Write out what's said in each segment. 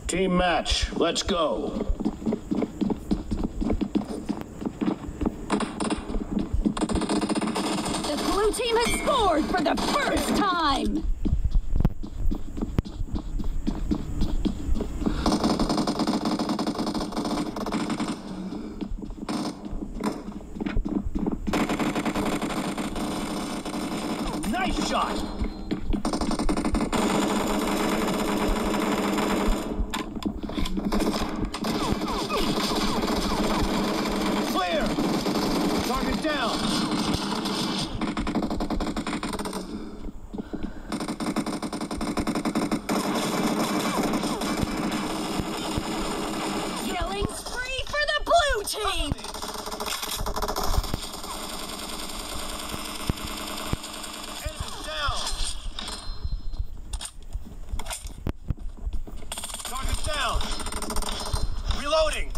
Team match, let's go. The blue team has scored for the first time. Nice shot. Target down! Killing spree for the blue team! Enemy down! Target down! Reloading!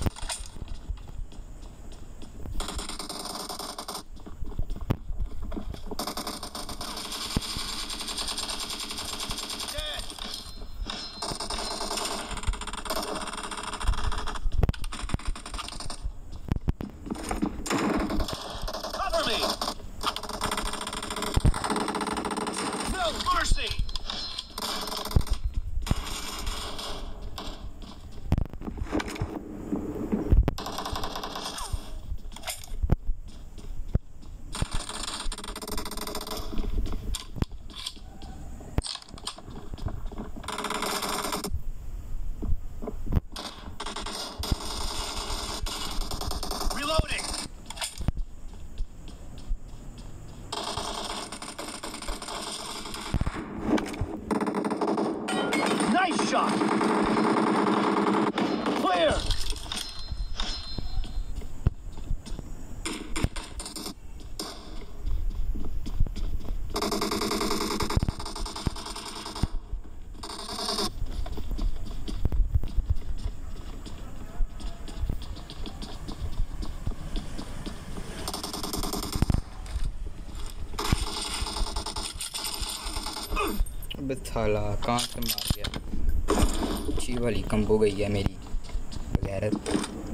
Mercy! Reloading! Nice shot! Clear! अबे साला कहाँ से मार गया? अच्छी वाली combo गई है मेरी गैरत।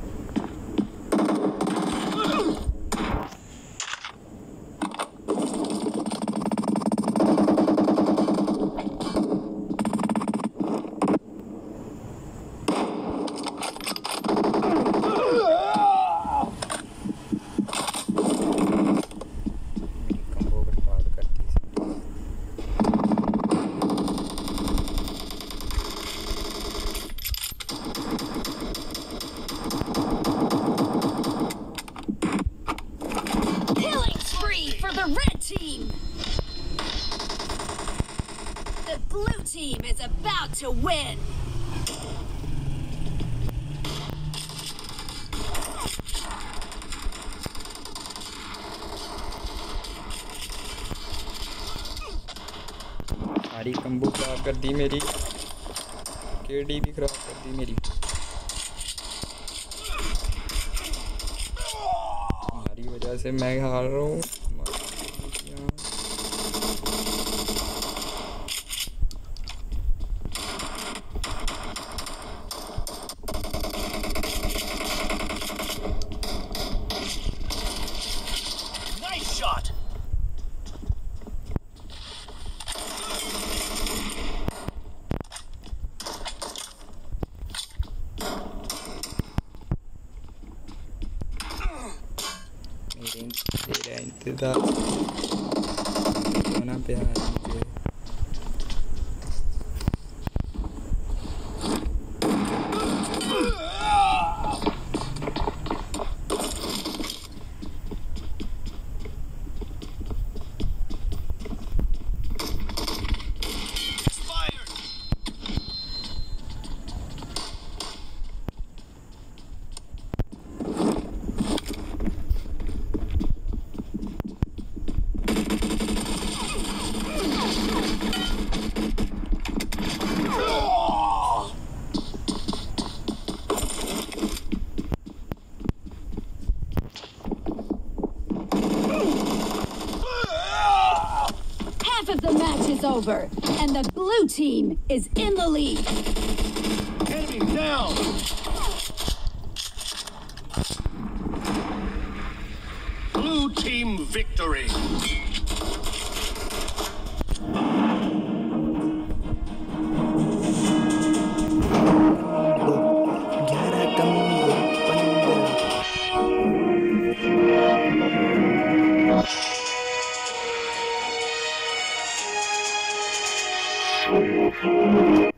For the red team! The blue team is about to win! सारी कंबो खराब कर दी मेरी, केडी भी खराब कर दी मेरी। हमारी वजह से मैं हार रहा हूँ। Nice shot! तेरा इंतजार होना प्यार मुझे। Half of the match is over, and the blue team is in the lead. down. Blue team victory. Thank you.